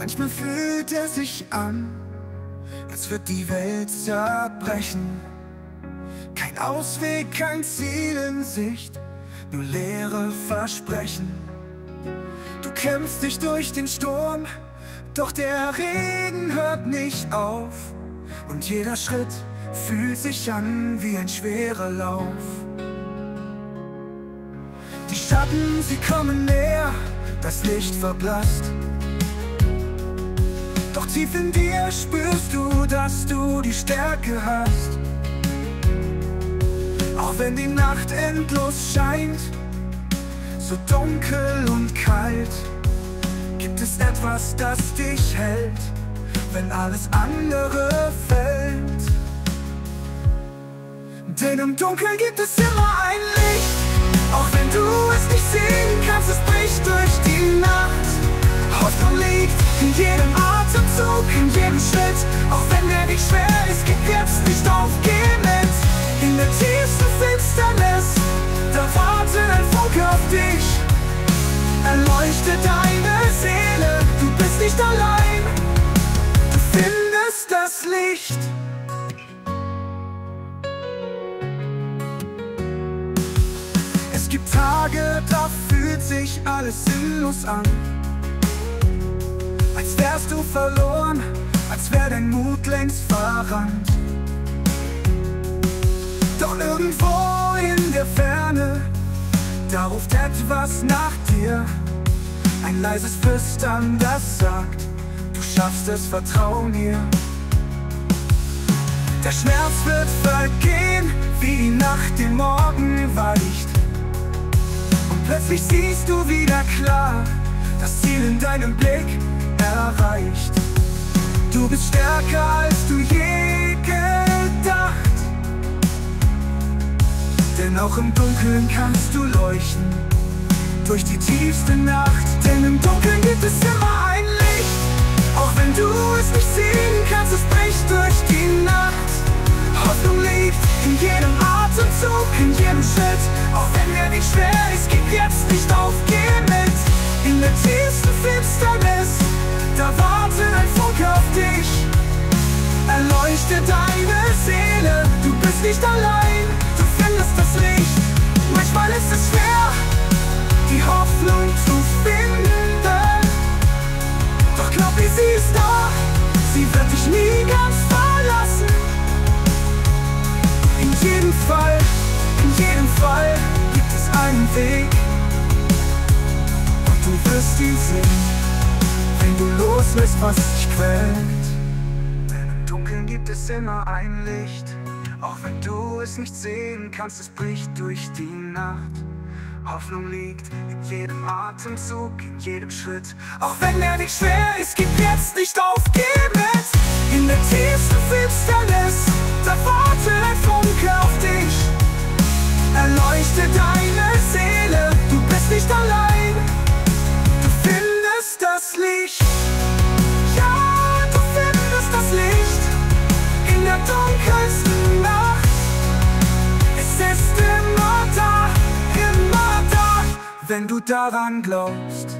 Manchmal fühlt es sich an, als wird die Welt zerbrechen. Kein Ausweg, kein Ziel in Sicht, nur leere Versprechen. Du kämpfst dich durch den Sturm, doch der Regen hört nicht auf. Und jeder Schritt fühlt sich an wie ein schwerer Lauf. Die Schatten, sie kommen näher, das Licht verblasst. Doch tief in dir spürst du, dass du die Stärke hast. Auch wenn die Nacht endlos scheint, so dunkel und kalt, gibt es etwas, das dich hält, wenn alles andere fällt. Denn im Dunkeln gibt es immer ein Licht. Auch wenn du es nicht sehen kannst, es bricht durch die Nacht. Hoffnung liegt in jedem Atemzug, in jedem Schritt. Auch wenn der Weg schwer ist, gib jetzt nicht auf, geh mit. In der tiefsten Finsternis, da wartet ein Funke auf dich. Erleuchte deine Seele, du bist nicht allein. Du findest das Licht. Es gibt Tage, da fühlt sich alles sinnlos an. Als wärst du verloren, als wär dein Mut längst verrannt. Doch irgendwo in der Ferne, da ruft etwas nach dir. Ein leises Flüstern, das sagt, du schaffst es, vertrau mir. Der Schmerz wird vergehen, wie die Nacht den Morgen weicht. Und plötzlich siehst du wieder klar, das Ziel in deinem Blick erreicht. Du bist stärker, als du je gedacht. Denn auch im Dunkeln kannst du leuchten, durch die tiefste Nacht. Denn im Dunkeln gibt es immer ein Licht. Auch wenn du es nicht sehen kannst, es bricht durch die Nacht. Hoffnung liegt in jedem Atemzug, in jedem Schritt. Auch wenn der Weg schwer ist, gib jetzt nicht auf, geh mit. In der tiefsten Finsternis, da wartet ein Funke auf dich. Erleuchte deine Seele, du bist nicht allein. Du findest das Licht. Manchmal ist es schwer, die Hoffnung zu finden. Doch glaub mir, sie ist da, sie wird dich nie ganz verlassen. In jedem Fall gibt es einen Weg. Und du wirst ihn sehen, wenn du loslässt, was dich quält. Denn im Dunkeln gibt es immer ein Licht. Auch wenn du es nicht sehen kannst, es bricht durch die Nacht. Hoffnung liegt in jedem Atemzug, in jedem Schritt. Auch wenn der Weg schwer ist, gib jetzt nicht auf, geh mit. In der tiefsten Finsternis, da wartet ein Funke auf dich. Erleuchte deine Seele, du bist nicht allein. Du findest das Licht. Ja, du findest das Licht in der dunkelsten Nacht. Es ist immer da, wenn du daran glaubst.